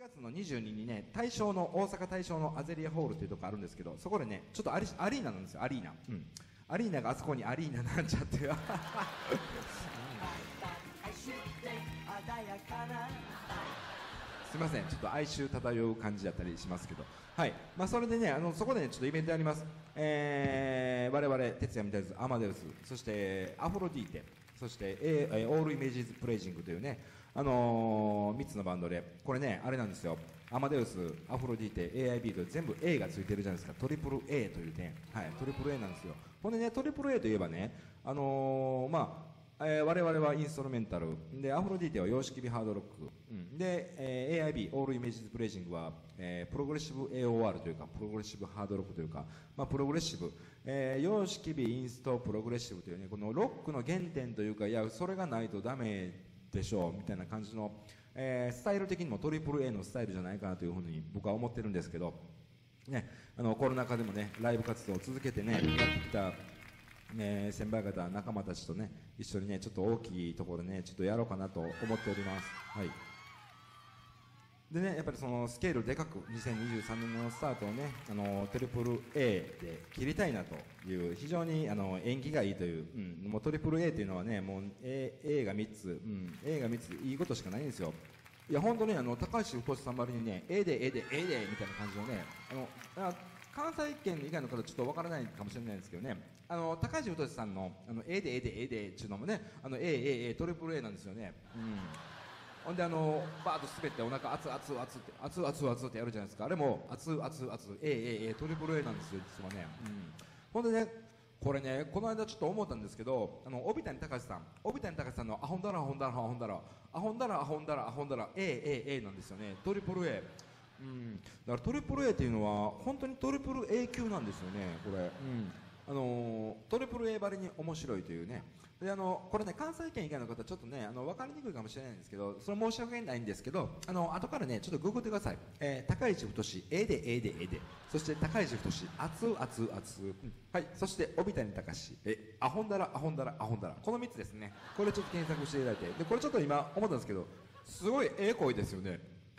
月の22日にね、大阪のアゼリアホールというところあるんですけど、そこでね、ちょっとアリーナなんですよ、アリーナ。うん。アリーナがあそこにアリーナなんちゃって。すみません、ちょっと哀愁漂う感じだったりしますけど、はい、まあ、それでね、そこでね、ちょっとイベントやります。我々、徹夜みたいです、アマデウス、そしてアフロディーテ、そして、オールイメージズプレイジングというね、3つのバンドで、これね、あれなんですよ、アマデウス、アフロディーテ、AIB と全部 A がついてるじゃないですか、トリプル A というね、はい、トリプル A なんですよ。ほんでね、トリプル A といえばね、まあ、我々はインストルメンタルで、アフロディーテは様式美ハードロック、うん、で、AIB オールイメージズプレイジングは、プログレッシブ AOR というかプログレッシブハードロックというか、まあ、プログレッシブ、様式美インストプログレッシブというね、このロックの原点というか、いやそれがないとダメでしょうみたいな感じの、スタイル的にもトリプル A のスタイルじゃないかなというふうに僕は思ってるんですけどね、コロナ禍でもねライブ活動を続けてねやってきた先輩方、仲間たちとね一緒にねちょっと大きいところでねちょっとやろうかなと思っております。はい。でね、やっぱりそのスケールでかく2023年のスタートをねトリプル A で切りたいなという非常に縁起がいいという、もうトリプル A というのはねもう A が3つ、A が3ついいことしかないんですよ。いや本当に高橋太さんばりにね A で A で A でみたいな感じのね関西圏以外の方ちょっとわからないかもしれないんですけどね高橋太さんのA で A で A でっていうのもねA トリプル A なんですよね。ほんでバーッと滑ってお腹熱ってやるじゃないですか。あれも熱トリプル A なんですよ実はね。ほんでねこれねこの間ちょっと思ったんですけど帯谷隆さんのアホンダラ A なんですよね。トリプル A。だからトリプル A っていうのは本当にトリプル A 級なんですよねこれ。トリプル A ばりに面白いというね。でこれね関西圏以外の方ちょっとね分かりにくいかもしれないんですけどそれ申し訳ないんですけど後からねちょっとググってください。高市太 A で A で A でそして高市太熱はい、そして帯谷隆アホンダラこの3つですね。これちょっと検索していただいてでこれちょっと今思ったんですけどすごい声ですよね。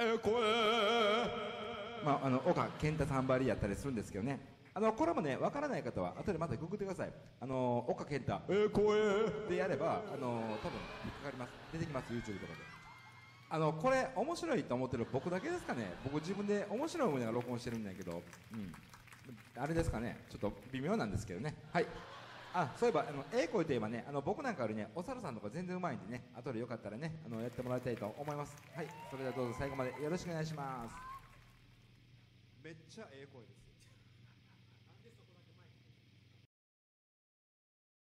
まあ岡健太さんばりやったりするんですけどねこれもね分からない方は後でまたググってください。岡健太でやれば多分引っかかります。出てきます YouTube とかで。これ面白いと思ってる僕だけですかね。僕自分で面白い思いながら録音してるんだけど、あれですかねちょっと微妙なんですけどね。はい。そういえば声といえばね僕なんかよりねお猿さんとか全然うまいんでね後でよかったらねやってもらいたいと思います。はい、それではどうぞ最後までよろしくお願いします。めっちゃ声です。